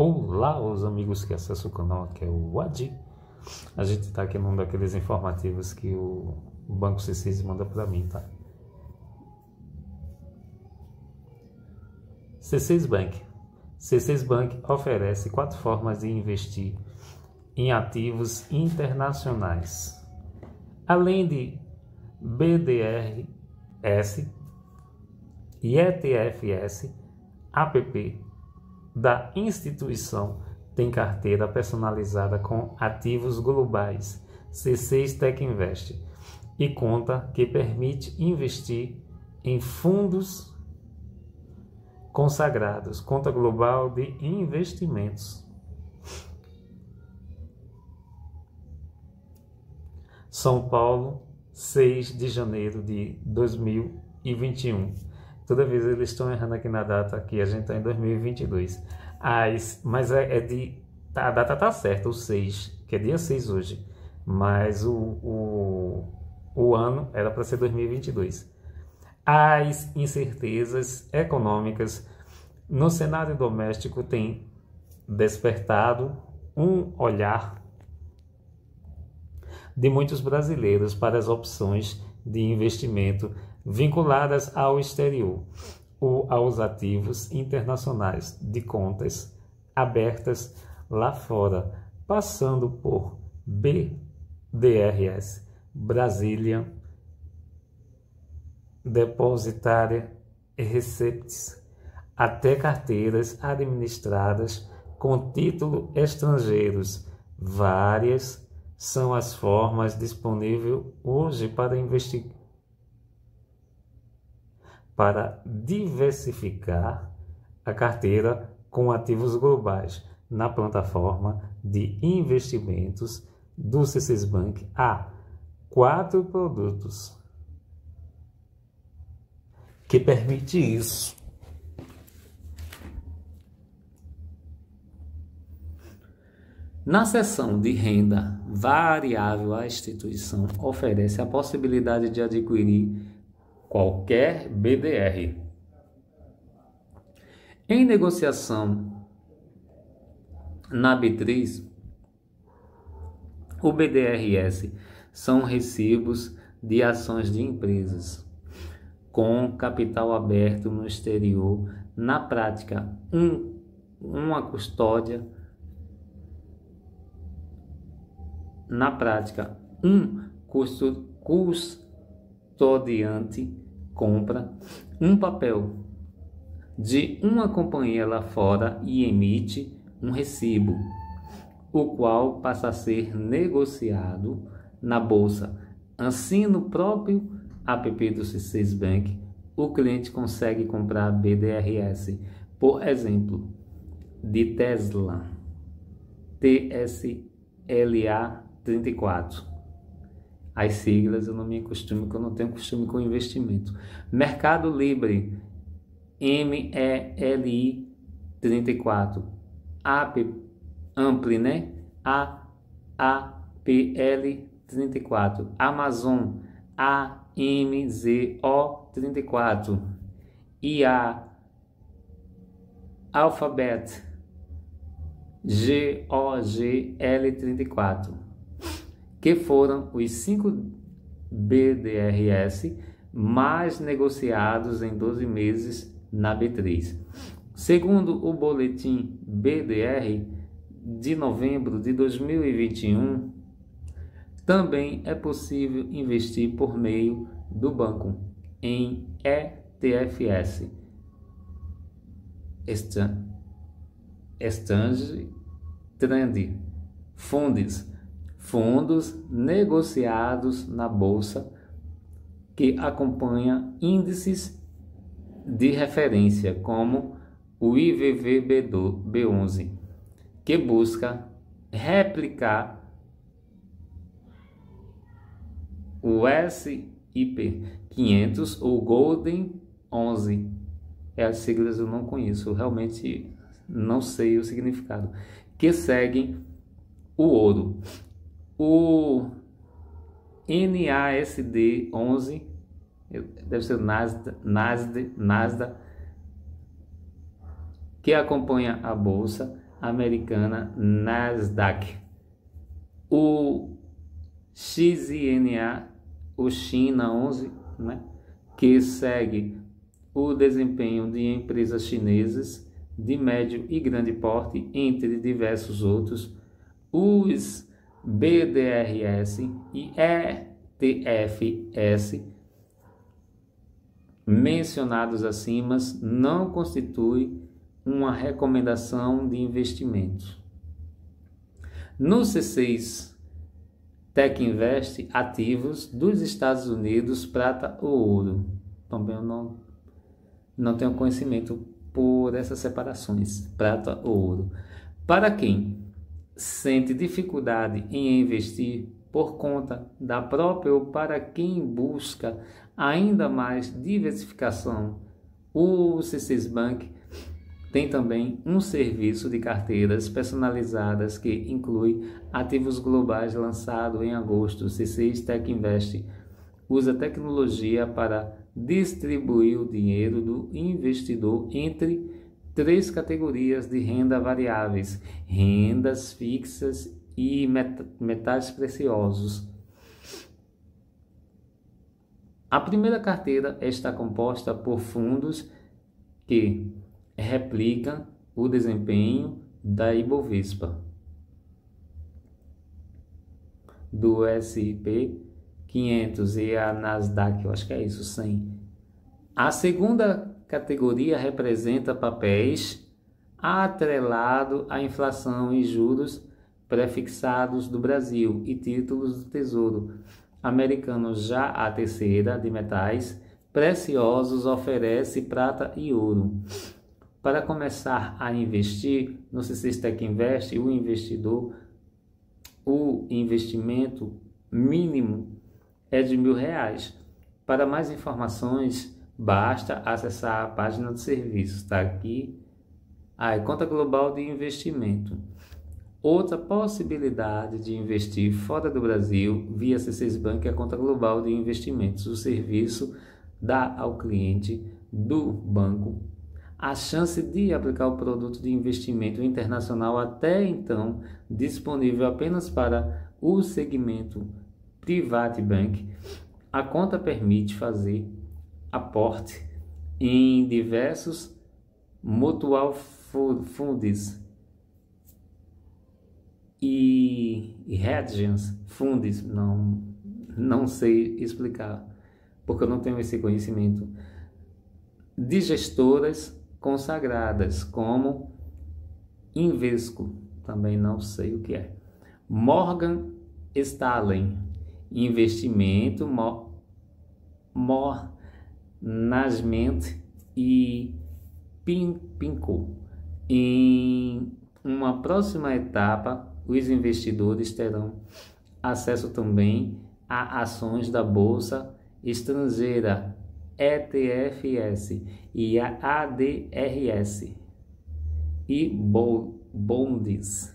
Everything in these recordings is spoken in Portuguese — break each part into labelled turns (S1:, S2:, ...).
S1: Olá, os amigos que acessam o canal, aqui é o Adi. A gente está aqui num daqueles informativos que o Banco C6 manda para mim, tá? C6 Bank. C6 Bank oferece 4 formas de investir em ativos internacionais. Além de BDRS e ETFS, app da instituição tem carteira personalizada com ativos globais C6 Tech Invest e conta que permite investir em fundos consagrados, conta global de investimentos. São Paulo, 6 de janeiro de 2021. Toda vez eles estão errando aqui na data, aqui a gente está em 2022. Mas a data tá certa, o 6, que é dia 6 hoje. Mas o ano era para ser 2022. As incertezas econômicas no cenário doméstico têm despertado um olhar de muitos brasileiros para as opções de investimento vinculadas ao exterior ou aos ativos internacionais de contas abertas lá fora, passando por BDRS, Brazilian Depositary Receipts, até carteiras administradas com título estrangeiros. Várias são as formas disponíveis hoje para diversificar a carteira com ativos globais na plataforma de investimentos do C6 Bank. Há 4 produtos que permitem isso. Na seção de renda variável, a instituição oferece a possibilidade de adquirir qualquer BDR. Em negociação na B3, o BDRS são recibos de ações de empresas com capital aberto no exterior. Na prática, uma custódia. Na prática, um custodiante compra um papel de uma companhia lá fora e emite um recibo, o qual passa a ser negociado na bolsa. Assim, no próprio app do C6 Bank, o cliente consegue comprar BDRS, por exemplo, de Tesla, TSLA 34. As siglas eu não me acostumo, porque eu não tenho costume com investimento. Mercado Livre, MELI 34. Ampli, né? APL 34. Amazon, AMZO 34. IA, Alphabet, GOGL 34. Que foram os 5 BDRS mais negociados em 12 meses na B3. Segundo o boletim BDR de novembro de 2021, também é possível investir por meio do banco em ETFS, Exchange Trend fundos negociados na bolsa que acompanha índices de referência como o IVVB11, que busca replicar o S&P 500 ou Golden 11. As siglas eu não conheço, realmente não sei o significado, que seguem o ouro. O NASD 11, deve ser Nasdaq, que acompanha a bolsa, Americana Nasdaq. O XINA, o China 11, né, que segue o desempenho de empresas chinesas de médio e grande porte, entre diversos outros. Os BDRS e ETFS mencionados acima não constituem uma recomendação de investimento. No C6 Tech Invest, ativos dos Estados Unidos, prata ou ouro. Também eu não tenho conhecimento por essas separações, prata ou ouro. Para quem sente dificuldade em investir por conta da própria ou para quem busca ainda mais diversificação, o C6 Bank tem também um serviço de carteiras personalizadas que inclui ativos globais lançado em agosto. O C6 Tech Invest usa tecnologia para distribuir o dinheiro do investidor entre 3 categorias de renda variáveis: rendas fixas e metais preciosos. A primeira carteira está composta por fundos que replicam o desempenho da Ibovespa, do S&P 500 e a Nasdaq, eu acho que é isso, 100. A segunda categoria representa papéis atrelado à inflação e juros prefixados do Brasil e títulos do Tesouro Americano. Já a terceira, de metais preciosos, oferece prata e ouro. Para começar a investir no C6 Tech Invest, o investimento mínimo é de R$1.000. Para mais informações, basta acessar a página de serviços. Está aqui a conta global de investimento. Outra possibilidade de investir fora do Brasil via C6 Bank é a conta global de investimentos. O serviço dá ao cliente do banco a chance de aplicar o produto de investimento internacional até então disponível apenas para o segmento Private Bank. A conta permite fazer aporte em diversos mutual funds e hedge funds, não sei explicar, porque eu não tenho esse conhecimento, de gestoras consagradas, como Invesco, também não sei o que é, Morgan Stanley, investimento, management e PIMCO. Em uma próxima etapa, os investidores terão acesso também a ações da Bolsa Estrangeira, ETFS e a ADRS e bonds.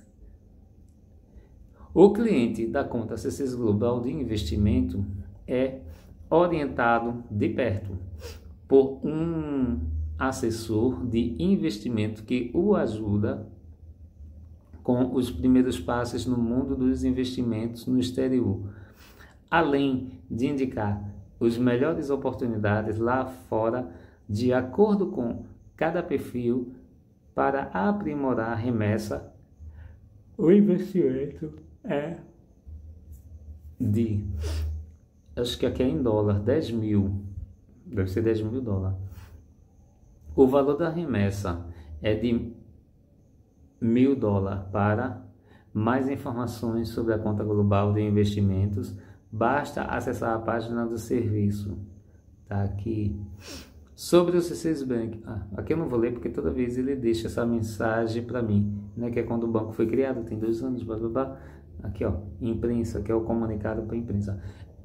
S1: O cliente da conta C6 Global de Investimento é orientado de perto por um assessor de investimento que o ajuda com os primeiros passos no mundo dos investimentos no exterior, além de indicar as melhores oportunidades lá fora, de acordo com cada perfil, para aprimorar a remessa. O investimento é de, acho que aqui é em dólar, 10 mil, deve ser 10 mil dólares. O valor da remessa é de $1.000. Para mais informações sobre a conta global de investimentos, basta acessar a página do serviço. Tá aqui. Sobre o C6 Bank, aqui eu não vou ler porque toda vez ele deixa essa mensagem para mim, né, que é quando o banco foi criado, tem 2 anos, blá blá blá. Aqui ó, imprensa, que é o comunicado para a imprensa.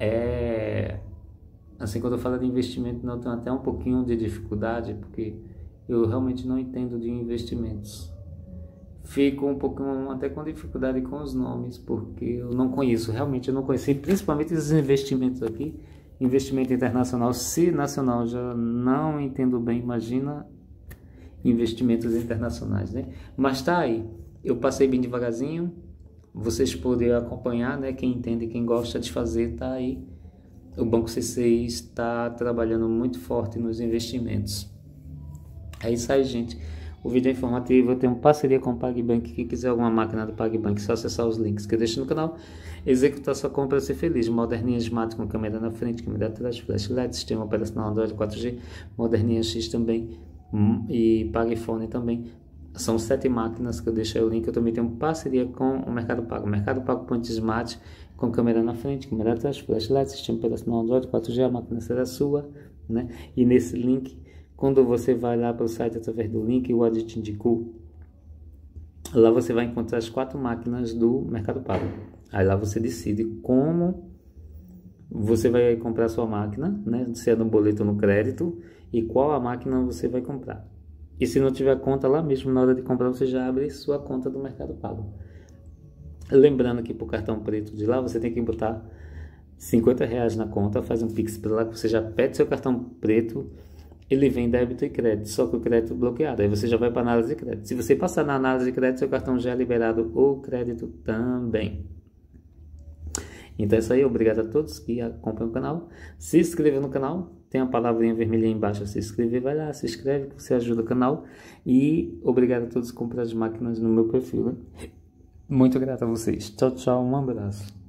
S1: Assim, quando eu falo de investimento, eu tenho até um pouquinho de dificuldade, porque eu realmente não entendo de investimentos. Fico um pouquinho até com dificuldade com os nomes, porque eu não conheço, realmente eu não conheci, principalmente esses investimentos aqui, investimento internacional. Se nacional já não entendo bem, imagina investimentos internacionais, né? Mas tá aí, Eu passei bem devagarzinho, vocês podem acompanhar, né? Quem entende, quem gosta de fazer, tá aí. O Banco C6 está trabalhando muito forte nos investimentos. É isso aí, gente. O vídeo é informativo. Eu tenho parceria com o PagBank. Quem quiser alguma máquina do PagBank, é só acessar os links que eu deixo no canal. Executar sua compra e ser feliz. Moderninha Smart com câmera na frente, câmera atrás, flash LED, sistema operacional Android 4G, Moderninha X também e PagFone também. São 7 máquinas que eu deixei o link. Eu também tenho parceria com o Mercado Pago. Mercado Pago Point Smart com câmera na frente, câmera atrás, flash LED, sistema operacional Android 4G. A máquina será sua, né? E nesse link, quando você vai lá para o site através do link, o Adi te indicou, lá você vai encontrar as 4 máquinas do Mercado Pago. Aí lá você decide como você vai comprar sua máquina, né? Se é no boleto ou no crédito, e qual a máquina você vai comprar. E se não tiver conta lá mesmo, na hora de comprar, você já abre sua conta do Mercado Pago. Lembrando que para o cartão preto de lá, você tem que botar R$50 na conta, faz um Pix para lá, que você já pede seu cartão preto. Ele vem débito e crédito, só que o crédito bloqueado. Aí você já vai para análise de crédito. Se você passar na análise de crédito, seu cartão já é liberado, o crédito também. Então é isso aí, obrigado a todos que acompanham o canal. Se inscreva no canal, tem a palavrinha vermelha aí embaixo, se inscrever, vai lá, se inscreve, você ajuda o canal. E obrigado a todos que compraram as máquinas no meu perfil, né? Muito grato a vocês. Tchau, tchau, um abraço.